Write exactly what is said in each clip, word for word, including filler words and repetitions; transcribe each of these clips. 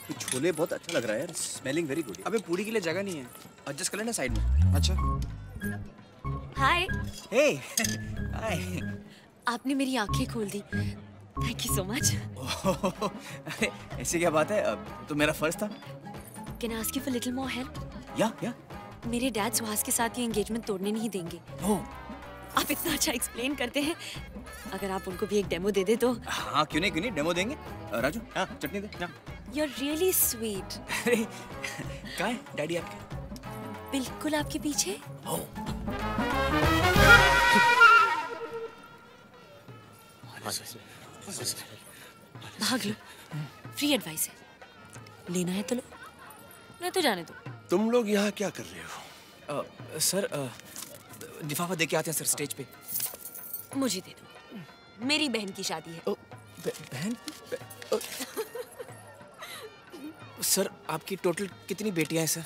ये छोले बहुत अच्छा लग रहा है यार, स्मेलिंग वेरी गुड। अबे पूरी के लिए जगह नहीं है, एडजस्ट कर लेना साइड में। अच्छा। हाय। हे हाय। आपने मेरी आंखें खोल दी, थैंक यू सो मच। अरे ऐसी क्या बात है, तो मेरा फर्ज था। Can I ask you for little more help? या या मेरे डैड सुहास के साथ ये एंगेजमेंट तोड़ने नहीं देंगे। ओह, आप इतना अच्छा एक्सप्लेन करते हैं, अगर आप उनको भी एक डेमो दे दे तो। हाँ क्यों नहीं क्यों नहीं डेमो देंगे। राजू हाँ चटनी दे ना। You're really sweet. अरे कहाँ है डैडी आपके? बिल्कुल आपके पीछे। oh. भाग लो, फ्री एडवाइस है, लेना है तो लो, नहीं तो जाने दो। तुम लोग यहाँ क्या कर रहे हो? uh, सर uh, लिफाफा दे के आते हैं सर स्टेज पे। मुझे दे दो, मेरी बहन की शादी है। oh, बहन? uh, सर आपकी टोटल कितनी बेटियां हैं सर?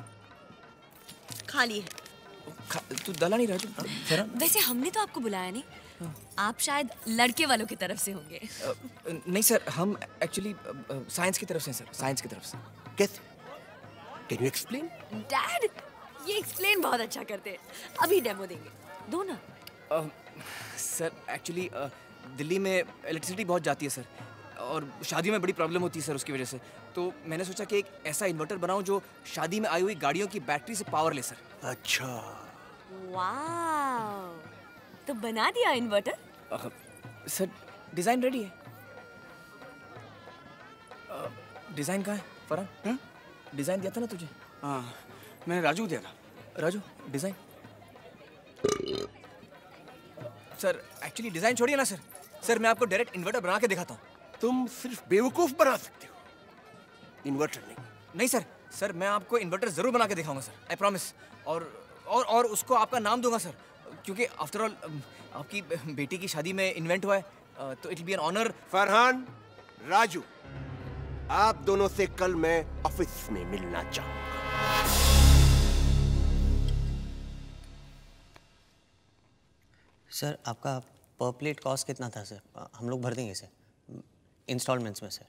खाली है। तू दला नहीं राजू। वैसे हमने तो आपको बुलाया नहीं, आप शायद लड़के वालों की तरफ से होंगे। uh, नहीं सर, हम एक्चुअली साइंस की तरफ से हैं सर, साइंस की तरफ से। कैसे? Can you explain? डैड ये एक्सप्लेन बहुत अच्छा करते हैं, अभी डेमो देंगे, दो ना। uh, sir actually uh, Delhi में इलेक्ट्रिसिटी बहुत जाती है सर, और शादियों में बड़ी प्रॉब्लम होती है सर उसकी वजह से। तो मैंने सोचा कि एक ऐसा इन्वर्टर बनाऊं जो शादी में आई हुई गाड़ियों की बैटरी से पावर ले सर। अच्छा। वाह, तो बना दिया inverter? uh, sir design ready है। uh, डिजाइन कहाँ है फरहान? डिजाइन दिया था ना तुझे? हाँ मैंने राजू दिया था। Raju design? Sir actually design छोड़िए ना सर, सर मैं आपको डायरेक्ट इन्वर्टर बना के दिखाता हूँ। तुम सिर्फ बेवकूफ बना सकते हो, इन्वर्टर नहीं। नहीं सर, सर मैं आपको इन्वर्टर जरूर बना के दिखाऊंगा सर, आई प्रॉमिस। और और और उसको आपका नाम दूंगा सर, क्योंकि आफ्टर ऑल आपकी बेटी की शादी में इन्वेंट हुआ है, तो it will be an honour. Farhan, Raju, आप दोनों से कल मैं ऑफिस में मिलना चाहूंगा। सर आपका पर प्लेट कॉस्ट कितना था सर? हम लोग भर देंगे सर, इंस्टॉलमेंट्स में सर।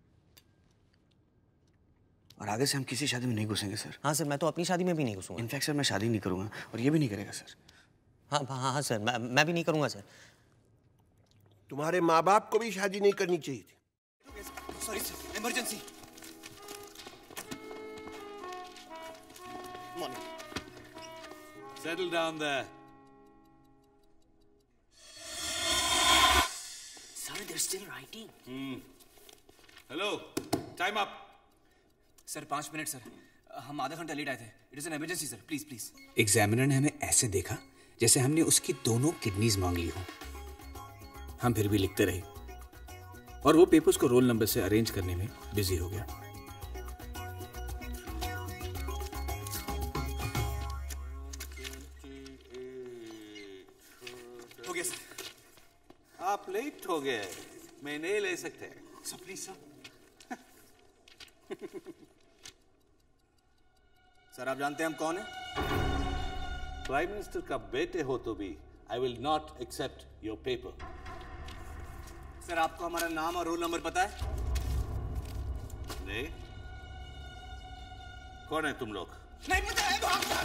और आगे से हम किसी शादी में नहीं घुसेंगे सर। हाँ सर, मैं तो अपनी शादी में भी नहीं घुसूंगा। इनफैक्ट सर मैं शादी नहीं करूंगा, और ये भी नहीं करेगा सर। हाँ हाँ हाँ सर, मैं मैं भी नहीं करूंगा सर। तुम्हारे माँ बाप को भी शादी नहीं करनी चाहिए थी। Sorry sir, emergency. Settle down there. Sir, they're still writing. Hmm. Hello. Time up. Sir पाँच मिनट सर, हम आधा घंटा लेट आए थे। It is an emergency sir, please please. Examiner ने हमें ऐसे देखा जैसे हमने उसकी दोनों किडनीज मांग ली हो। हम फिर भी लिखते रहे, और वो पेपर्स को रोल नंबर से अरेंज करने में बिजी हो गया। हो गया सर। आप लेट हो गए, मैं नहीं ले सकते। Sir please sir. सर आप जानते हैं हम कौन हैं? प्राइम मिनिस्टर का बेटे हो तो भी I will not accept your paper. Sir आपको हमारा नाम और रोल नंबर पता है? नहीं। कौन है तुम लोग? नहीं पता है।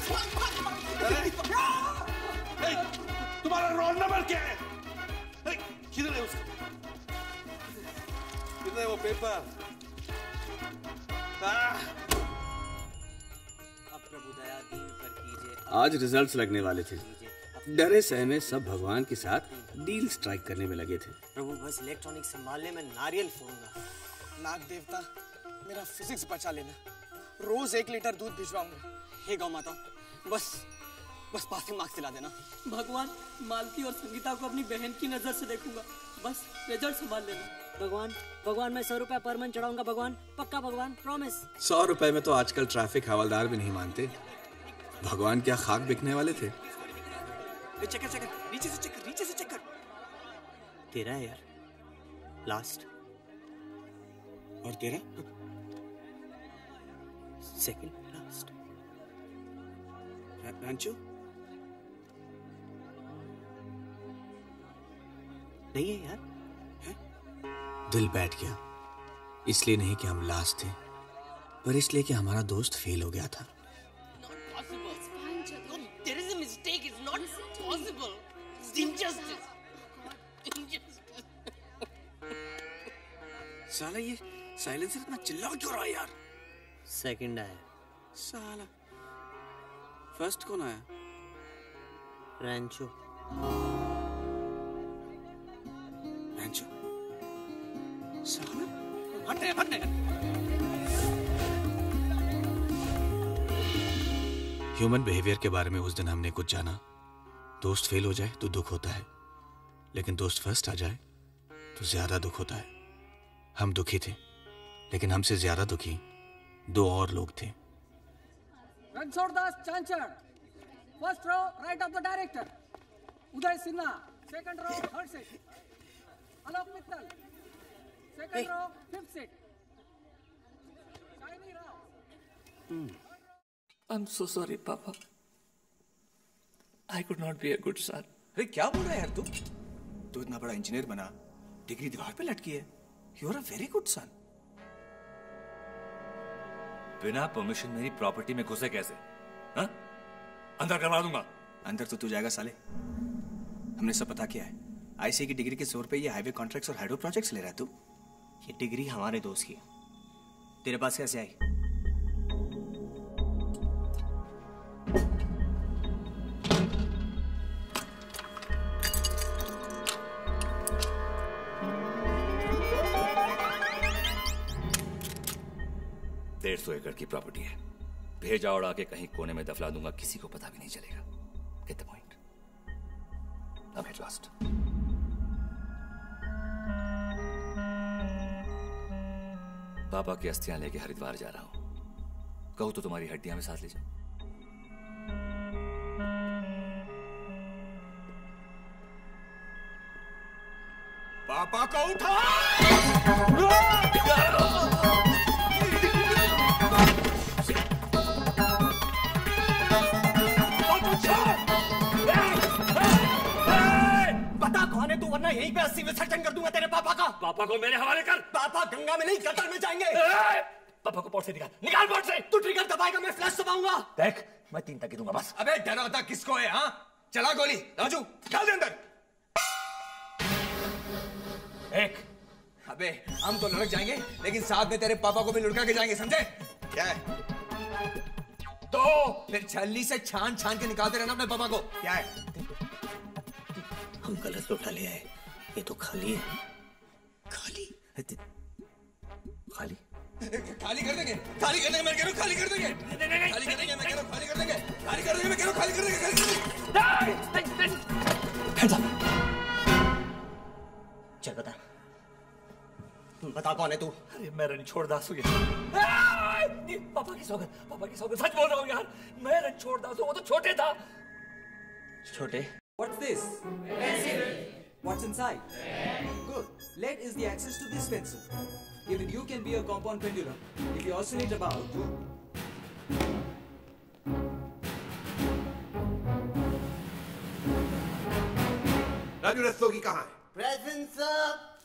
तुम्हारा रोल नंबर क्या है? किधर है उसका? किधर है वो पेपर? आज रिजल्ट्स लगने वाले थे, डरे सहमे सब भगवान के साथ डील स्ट्राइक करने में लगे थे। प्रभु बस इलेक्ट्रॉनिक संभालने में नारियल फोड़ूंगा। नाग देवता मेरा फिजिक्स बचा लेना, रोज एक लीटर दूध भिजवाऊंगा। हे गौ माता, बस बस पासिंग मार्क्स दिला देना। भगवान, मालती और संगीता को अपनी बहन की नजर से देखूंगा, बस रिजल्ट संभाल लेना। भगवान भगवान मैं सौ रुपया पर मंथ चढ़ाऊंगा भगवान, पक्का भगवान, प्रॉमिस। सौ रुपए में तो आजकल ट्रैफिक हवलदार भी नहीं मानते। भगवान क्या खाक बिकने वाले थे? चेक कर, चेक कर, नीचे से चेक कर, नीचे से चेक कर। तेरा है यार लास्ट, और तेरा सेकंड लास्ट। रांचू नहीं है यार। दिल बैठ गया, इसलिए नहीं कि हम लास्ट थे, पर इसलिए कि हमारा दोस्त फेल हो गया था। साला ये साइलेंसर इतना चिल्ला क्यों रहा है यार? सेकंड आया। साला फर्स्ट कौन आया? रैंचो। रैंचो साला हटने हटने। ह्यूमन बिहेवियर के बारे में उस दिन हमने कुछ जाना। दोस्त फेल हो जाए तो दुख होता है, लेकिन दोस्त फर्स्ट आ जाए तो ज्यादा दुख होता है। हम दुखी थे, लेकिन हमसे ज्यादा दुखी दो और लोग थे। Ranchhod Das Chanchad, first row right of the director. Uday Sinha, second row third seat. Alok Mittal, second row fifth seat. Shaini Rao. I'm so sorry, Papa. I could not be a good son. अरे क्या बोल रहा है यार तू? तू इतना बड़ा इंजीनियर बना, डिग्री दीवार पे लटकी है। You are a very good son. बिना परमिशन मेरी प्रॉपर्टी में घुसे कैसे? हाँ? अंदर करवा दूंगा। अंदर तो तू जाएगा साले। हमने सब पता किया है। आईसी की डिग्री के जोर पे ये हाईवे कॉन्ट्रैक्ट्स और हाइड्रो प्रोजेक्ट्स ले रहा है तू। ये डिग्री हमारे दोस्त की है। तेरे पास कैसे आई? डेढ़ सौ एकड़ की प्रॉपर्टी है। भेजा उड़ा के कहीं कोने में दफला दूंगा, किसी को पता भी नहीं चलेगा। Get the point? I'm at last. पापा की अस्थियां लेके हरिद्वार जा रहा हूं। कहूं तो तुम्हारी हड्डियां में साथ ले जाऊं। पापा को उठा। बता कौन है तू, वरना यहीं पे अस्सी विसर्जन कर दूंगा तेरे पापा का। पापा को मेरे हवाले कर। पापा गंगा में नहीं गटर में जाएंगे। पापा को पोर्ट से निकाल, निकाल पोर्ट से। तू ट्रिगर दबाएगा, मैं फ्लैश दबाऊंगा। देख मैं तीन तक दूंगा बस। अबे डराता किसको है? हाँ चला गोली। राजू डाल दे अंदर। एक। अबे हम तो लड़क जाएंगे, लेकिन साथ में तेरे पापा को भी लुढ़का के जाएंगे, समझे? क्या है? तो फिर छलनी से छान छान के निकालते रहना अपने पापा को। क्या है? हम गलत लोटा ले आए, ये तो खाली है। खाली? खाली? खाली कर देंगे, खाली कर देंगे, मैं कह रहा हूँ खाली कर देंगे, खाली कर देंगे, मैं कह रहा हूँ खाली कर देंगे, खाली कर देंगे, मैं कह रहा हूँ खाली कर देंगे, खाली कर देंगे। चल बता, बता कौन है तू? अरे मैं रणछोड़ दास हूँ। पापा की सौगंध, पापा की सौगंध, सच बोल रहा हूँ यार, मैं रणछोड़ दास हूँ। वो तो छोटे था। छोटे? What's this? Pencil. What's inside? Good. Lead is the access to this pencil. Even you can be a compound pendulum if you oscillate about. Raju Rastogi कहाँ है? Present, sir.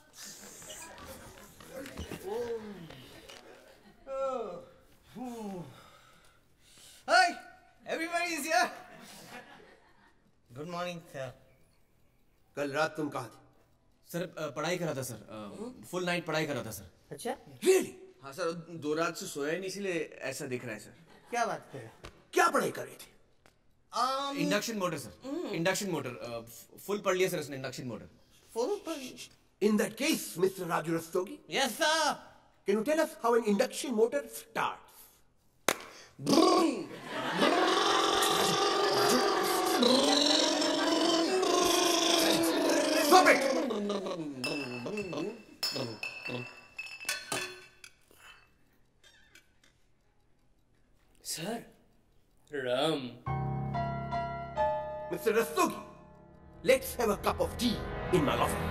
Hi, everybody is here. Good morning, sir. कल रात तुम कहाँ थे? Sir पढ़ाई कर रहा था सर, फुल नाइट पढ़ाई कर रहा था सर। अच्छा? Really? हाँ सर, दो रात से सोया ही नहीं, इसलिए ऐसा दिख रहा है सर। क्या बात कर रहे हो? क्या पढ़ाई कर रहे थे? Um, induction motor sir, induction motor full पढ़ लिया सर उसने, इंडक्शन मोटर। full पढ़? In that case, Mister Raju Rastogi. Yes, sir. Can you tell us how an induction motor starts? Stop it! Sir, rum. Mister Rastogi, let's have a cup of tea in my office.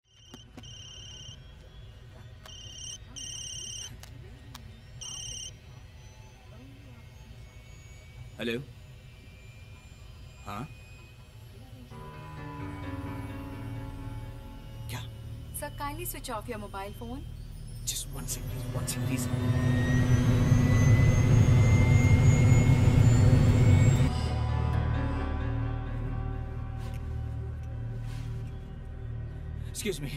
Hello. हाँ क्या? Sir, kindly switch off your mobile phone. Just one second, please. One second, please. Excuse me.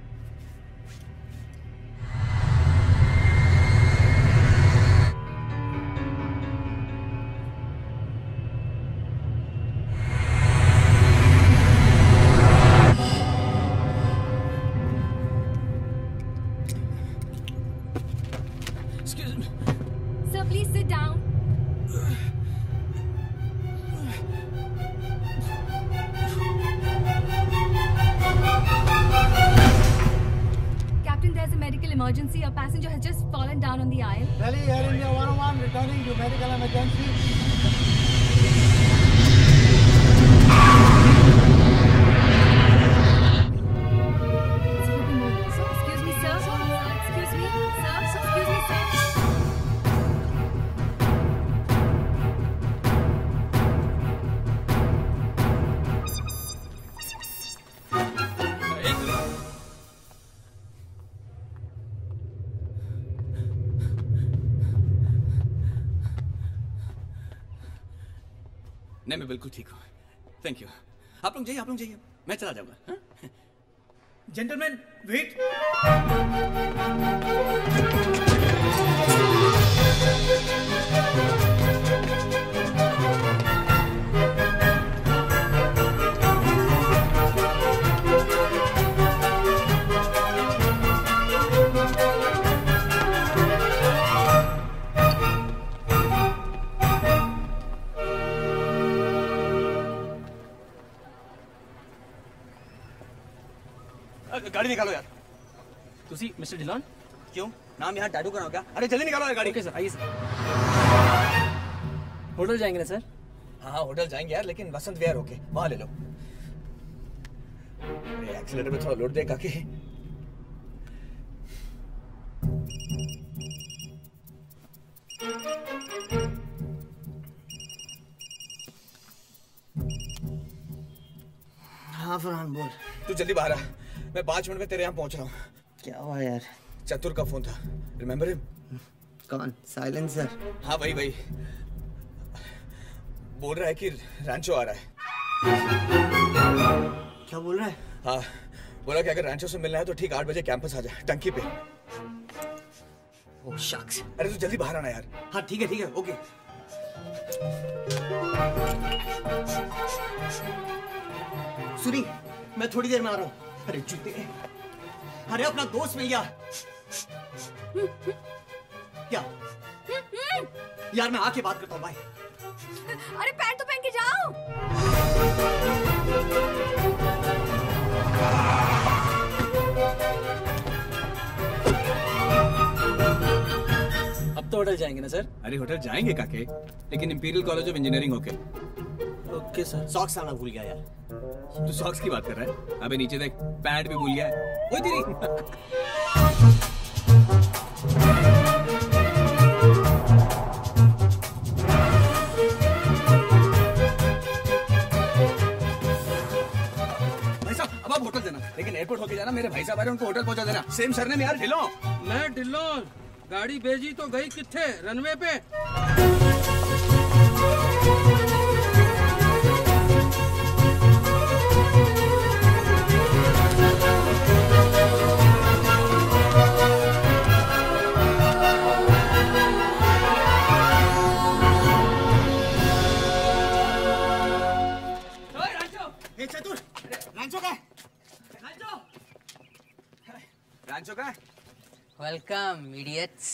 Excuse me. Sir, please sit down. Captain, there's a medical emergency. A passenger has just fallen down on the aisle. Delhi Air India one oh one returning to medical emergency. So, excuse me, sir. Excuse me, sir. Excuse me, sir. नहीं, मैं बिल्कुल ठीक हूँ। Thank you. आप लोग जाइए, आप लोग जाइए, मैं चला जाऊंगा। Gentlemen, wait. गाड़ी निकालो यार। तुसी मिस्टर डिलॉन? क्यों? नाम यहाँ टैटू कराओ क्या? अरे जल्दी निकालो यार गाड़ी। ओके सर, आइए सर। होटल जाएंगे ना सर? हाँ होटल जाएंगे यार, लेकिन वसंत विहार होके वहाँ ले लो। अरे एक्सीलेटर पे थोड़ा लोड दे काके। हाँ फरहान बोल। तू जल्दी बाहर आ, मैं पाँच मिनट में तेरे यहाँ पहुँच रहा हूँ। क्या हुआ यार? चतुर का फोन था, रिमेम्बर हिम? कौन? साइलेंसर? हाँ वही वही। बोल रहा है कि रैंचो आ रहा है। क्या बोल रहा है? हाँ बोला कि अगर रैंचो से मिलना है तो ठीक आठ बजे कैंपस आ जा, टंकी पे। ओह शक्स। अरे तू जल्दी बाहर आना यार। हाँ ठीक है ठीक है, ओके। सुनी, मैं थोड़ी देर में आ रहा हूँ। अरे जूते, अरे अपना दोस्त मिल गया। क्या यार, मैं आके बात करता हूँ, बाय। अरे पैंट तो पहन के जाओ। अब तो होटल जाएंगे ना सर? अरे होटल जाएंगे काके, लेकिन इंपीरियल कॉलेज ऑफ इंजीनियरिंग होके। Okay sir. सॉक्स आना भूल गया यार। तू सॉक्स की बात कर रहा है? अबे नीचे देख, पैंट भी भूल गया है। वो तेरी। भाई साहब अब आप होटल देना, लेकिन एयरपोर्ट होके जाना। मेरे भाई साहब आ रहे हैं, उनको होटल पहुंचा देना। सेम सरनेम यार, ढिलो। मैं ढिलो। गाड़ी भेजी तो गई किथे? रनवे पे। चतुर, रैंचो का है? रैंचो, रैंचो का है? Welcome idiots.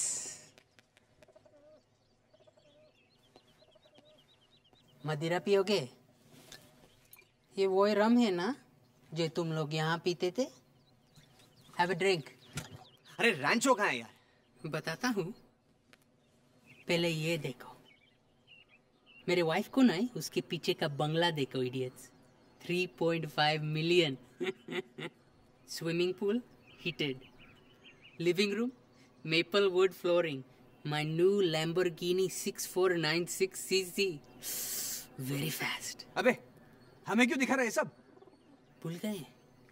मदिरा पियोगे? ये वही रम है ना जो तुम लोग यहाँ पीते थे? Have a drink. अरे रैंचो कहाँ है यार? बताता हूँ, पहले ये देखो। मेरे वाइफ को ना उसके पीछे का बंगला देखो idiots. Three point five million. Swimming pool heated. Living room, maple wood flooring. My new Lamborghini six four nine six C C. Very fast. अबे हमें क्यों दिखा रहा है सब? भूल गए?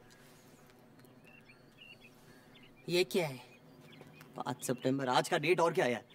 ये क्या है? पाँच सितंबर, आज का डेट और क्या है यार?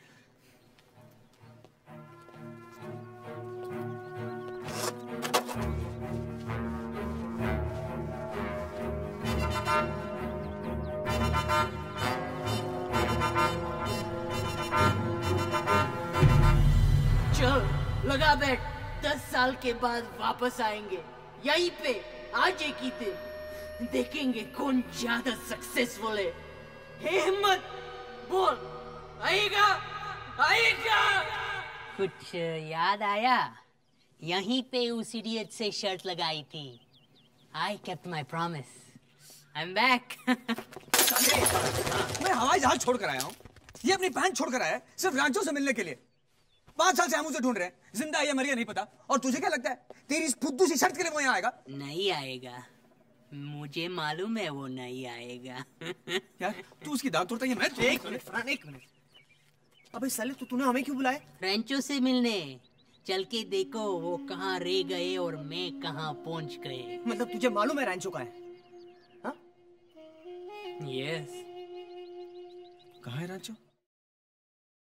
चल लगा बैठ, दस साल के बाद वापस आएंगे यहीं पे आज एक ही दिन, देखेंगे कौन ज्यादा सक्सेसफुल है। हे हिम्मत बोल, आएगा आएगा। कुछ याद आया? यहीं पे उस इडियट से शर्त लगाई थी। I kept my promise. I'm back. मैं हवाई जहाज छोड़ कर आया हूँ, ये अपनी बहन छोड़ कर आया है सिर्फ रांचो से मिलने के लिए। पांच साल से हम उसे ढूंढ रहे हैं, जिंदा है या मर गया नहीं पता। और तुझे क्या लगता है तेरी इस फुद्दू सी शर्त के लिए वो यहाँ आएगा? नहीं आएगा, मुझे मालूम है वो नहीं आएगा। यार तू उसकी दांत तोड़ता है, मैं तो... एक मिनट फरहान, एक मिनट। अबे साले तो तूने हमें क्यों बुलाया? फ्रेंचो से मिलने। चल के देखो वो कहाँ रह गए और मैं कहाँ पहुंच गए। मतलब तुझे मालूम है रैंचो का है? यस। कहाँ है रांचो?